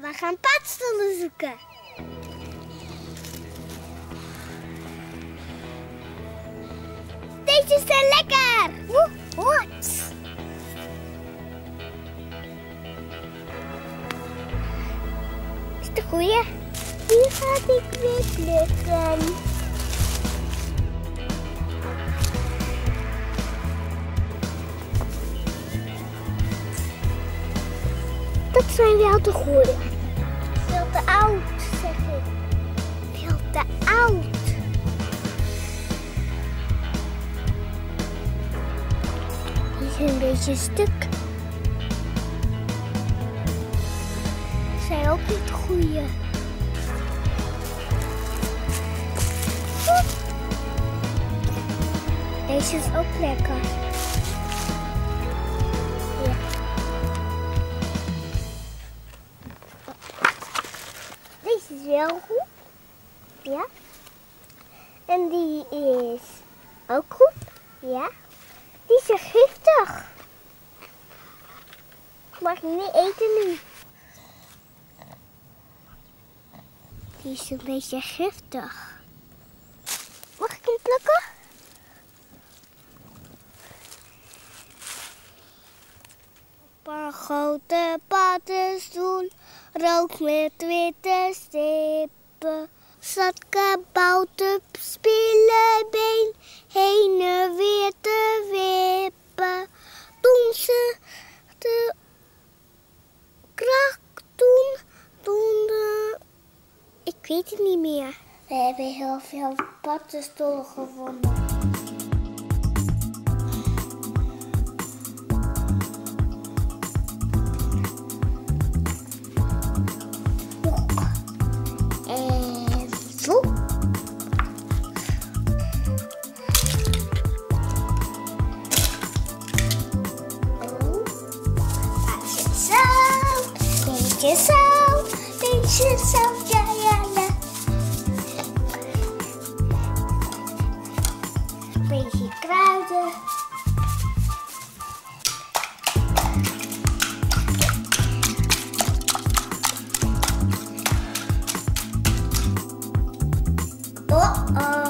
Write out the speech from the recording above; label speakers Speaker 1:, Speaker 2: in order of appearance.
Speaker 1: We gaan paddenstoelen zoeken. Deze zijn lekker. Wat? Is de goeie? Die ga ik weer plukken. Dat zijn wel de goeie. Veel te oud, zeg ik. Veel te oud. Die zijn een beetje stuk. Zijn ook niet de goeie. Deze is ook lekker. Ja. Deze is wel goed. Ja. En die is ook goed. Ja. Die is giftig. Ik mag je niet eten nu. Die is een beetje giftig. Mag ik hem plukken? Op een grote paddenstoel, rood met witte stippen, zat kabouter op spillebeen heen en weer te wippen. Toen ze de krak ik weet het niet meer. We hebben heel veel paddenstoelen gevonden. En zo. Beetje zout, beetje zout, ja, ja, ja. Beetje kruiden. Oh.